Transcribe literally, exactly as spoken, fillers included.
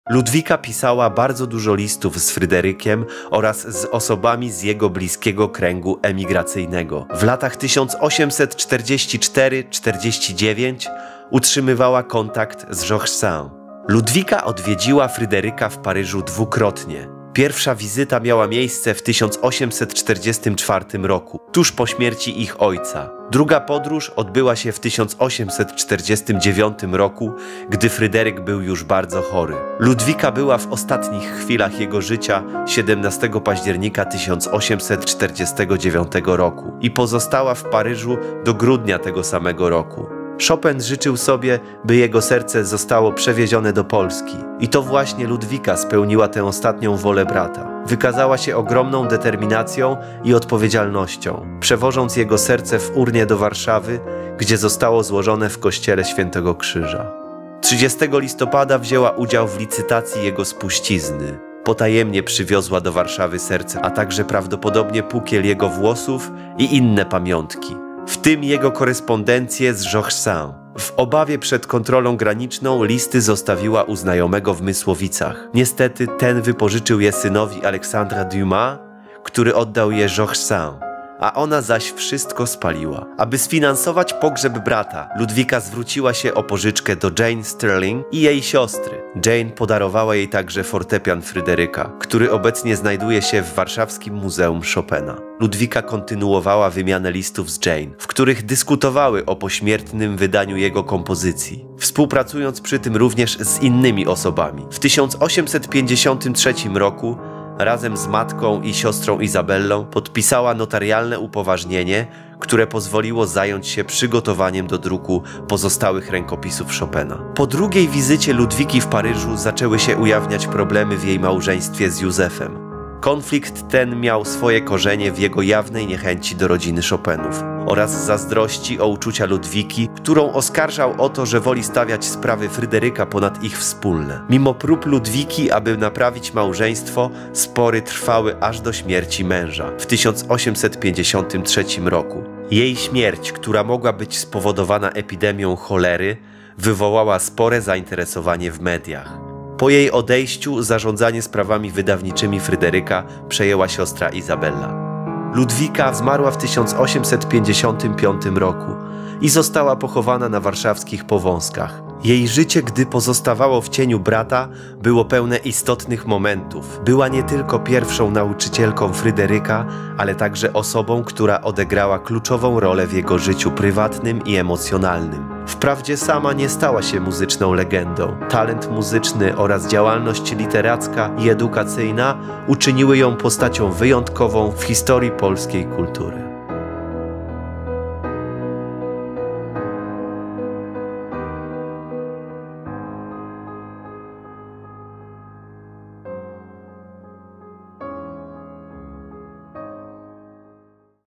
Ludwika pisała bardzo dużo listów z Fryderykiem oraz z osobami z jego bliskiego kręgu emigracyjnego. W latach tysiąc osiemset czterdziestym czwartym do czterdziestego dziewiątego utrzymywała kontakt z Georges Sand. Ludwika odwiedziła Fryderyka w Paryżu dwukrotnie. Pierwsza wizyta miała miejsce w tysiąc osiemset czterdziestym czwartym roku, tuż po śmierci ich ojca. Druga podróż odbyła się w tysiąc osiemset czterdziestym dziewiątym roku, gdy Fryderyk był już bardzo chory. Ludwika była w ostatnich chwilach jego życia siedemnastego października tysiąc osiemset czterdziestego dziewiątego roku i pozostała w Paryżu do grudnia tego samego roku. Chopin życzył sobie, by jego serce zostało przewiezione do Polski. I to właśnie Ludwika spełniła tę ostatnią wolę brata. Wykazała się ogromną determinacją i odpowiedzialnością, przewożąc jego serce w urnie do Warszawy, gdzie zostało złożone w kościele Świętego Krzyża. trzydziestego listopada wzięła udział w licytacji jego spuścizny. Potajemnie przywiozła do Warszawy serce, a także prawdopodobnie pukiel jego włosów i inne pamiątki, w tym jego korespondencję z Georges Sand. W obawie przed kontrolą graniczną listy zostawiła u znajomego w Mysłowicach. Niestety ten wypożyczył je synowi Aleksandra Dumas, który oddał je Georges Sand, a ona zaś wszystko spaliła. Aby sfinansować pogrzeb brata, Ludwika zwróciła się o pożyczkę do Jane Stirling i jej siostry. Jane podarowała jej także fortepian Fryderyka, który obecnie znajduje się w warszawskim Muzeum Chopina. Ludwika kontynuowała wymianę listów z Jane, w których dyskutowały o pośmiertnym wydaniu jego kompozycji, współpracując przy tym również z innymi osobami. W tysiąc osiemset pięćdziesiątym trzecim roku razem z matką i siostrą Izabellą podpisała notarialne upoważnienie, które pozwoliło zająć się przygotowaniem do druku pozostałych rękopisów Chopina. Po drugiej wizycie Ludwiki w Paryżu zaczęły się ujawniać problemy w jej małżeństwie z Józefem. Konflikt ten miał swoje korzenie w jego jawnej niechęci do rodziny Chopinów oraz zazdrości o uczucia Ludwiki, którą oskarżał o to, że woli stawiać sprawy Fryderyka ponad ich wspólne. Mimo prób Ludwiki, aby naprawić małżeństwo, spory trwały aż do śmierci męża w tysiąc osiemset pięćdziesiątym trzecim roku. Jej śmierć, która mogła być spowodowana epidemią cholery, wywołała spore zainteresowanie w mediach. Po jej odejściu zarządzanie sprawami wydawniczymi Fryderyka przejęła siostra Izabella. Ludwika zmarła w tysiąc osiemset pięćdziesiątym piątym roku i została pochowana na warszawskich Powązkach. Jej życie, gdy pozostawało w cieniu brata, było pełne istotnych momentów. Była nie tylko pierwszą nauczycielką Fryderyka, ale także osobą, która odegrała kluczową rolę w jego życiu prywatnym i emocjonalnym. Wprawdzie sama nie stała się muzyczną legendą. Talent muzyczny oraz działalność literacka i edukacyjna uczyniły ją postacią wyjątkową w historii polskiej kultury.